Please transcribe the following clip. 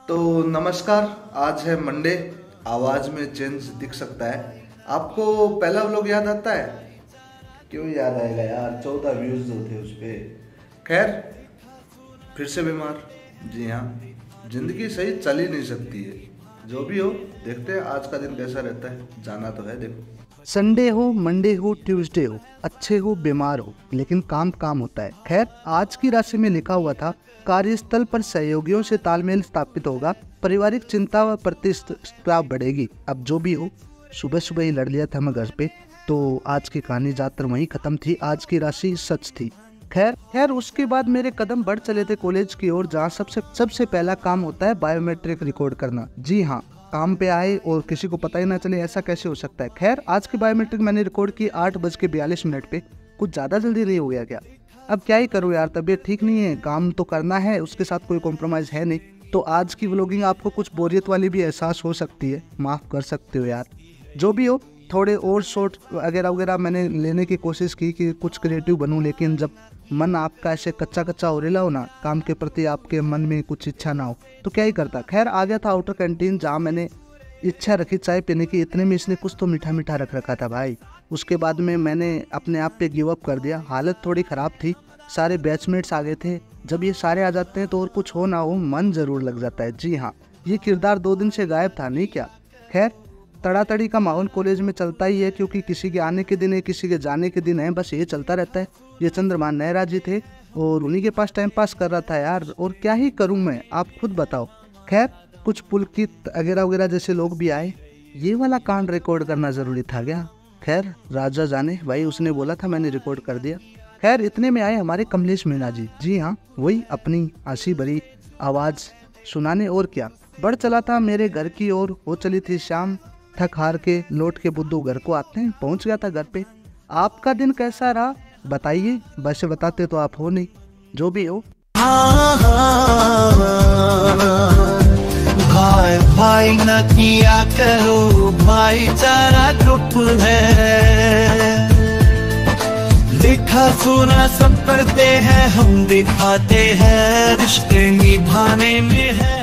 तो नमस्कार, आज है मंडे। आवाज़ में चेंज दिख सकता है आपको। पहला व्लॉग याद आता है? क्यों याद आएगा यार, 14 व्यूज जो थे उस पर। खैर, फिर से बीमार। जी हाँ, जिंदगी सही चल ही नहीं सकती है। जो भी हो, देखते हैं आज का दिन कैसा रहता है। जाना तो है। देखो, संडे हो, मंडे हो, ट्यूसडे हो, अच्छे हो, बीमार हो, लेकिन काम काम होता है। खैर, आज की राशि में लिखा हुआ था कार्यस्थल पर सहयोगियों से तालमेल स्थापित होगा, पारिवारिक चिंता व प्रतिष्ठा बढ़ेगी। अब जो भी हो, सुबह सुबह ही लड़ लिया था मैं घर पे, तो आज की कहानी ज्यादातर वहीं खत्म थी। आज की राशि सच थी। खैर उसके बाद मेरे कदम बढ़ चले थे कॉलेज की ओर, जहाँ सबसे पहला काम होता है बायोमेट्रिक रिकॉर्ड करना। जी हाँ, काम पे आए और किसी को पता ही ना चले, ऐसा कैसे हो सकता है। खैर, आज की बायोमेट्रिक मैंने रिकॉर्ड की 8:42 पे। कुछ ज़्यादा जल्दी नहीं हो गया क्या? अब क्या ही करूँ यार, तबीयत ठीक नहीं है, काम तो करना है, उसके साथ कोई कॉम्प्रोमाइज़ है नहीं। तो आज की व्लॉगिंग आपको कुछ बोरियत वाली भी एहसास हो सकती है, माफ़ कर सकते हो यार। जो भी हो, थोड़े और शॉर्ट वगैरह मैंने लेने की कोशिश की कि कुछ क्रिएटिव बनूं, लेकिन जब मन आपका ऐसे कच्चा हो रेला हो ना, काम के प्रति आपके मन में कुछ इच्छा ना हो, तो क्या ही करता। खैर, आ गया था आउटर कैंटीन, जहाँ मैंने इच्छा रखी चाय पीने की। इतने में इसने कुछ तो मीठा रख रखा था भाई। उसके बाद में मैंने अपने आप पे गिव अप कर दिया। हालत थोड़ी ख़राब थी, सारे बैचमेट्स आ गए थे। जब ये सारे आ जाते हैं तो और कुछ हो ना हो, मन ज़रूर लग जाता है। जी हाँ, ये किरदार 2 दिन से गायब था, नहीं क्या? खैर, तड़ातड़ी का माहौल कॉलेज में चलता ही है, क्योंकि किसी के आने के दिन है, किसी के जाने के दिन है, बस ये चलता रहता है। ये चंद्रमान नेहरा जी थे और उन्हीं के पास टाइम पास कर रहा था यार, और क्या ही करूं मैं, आप खुद बताओ। खैर, कुछ पुलकित वगैरह जैसे लोग भी आए। ये वाला कांड रिकॉर्ड करना ज़रूरी था क्या? खैर, राजा जाने भाई, उसने बोला था, मैंने रिकॉर्ड कर दिया। खैर, इतने में आए हमारे कमलेश मीणा जी। जी हाँ, वही अपनी हंसी भरी आवाज़ सुनाने। और क्या, बढ़ चला था मेरे घर की ओर। हो चली थी शाम, थक हार के लौट के बुद्धू घर को आते हैं। पहुंच गया था घर पे। आपका दिन कैसा रहा बताइए, वैसे बताते तो आप हो नहीं। जो भी हो, भाई न किया करो, भाईचारा ग्रुप है। देखा सुना सब करते हैं, हम दिखाते हैं, रिश्ते निभाने में है।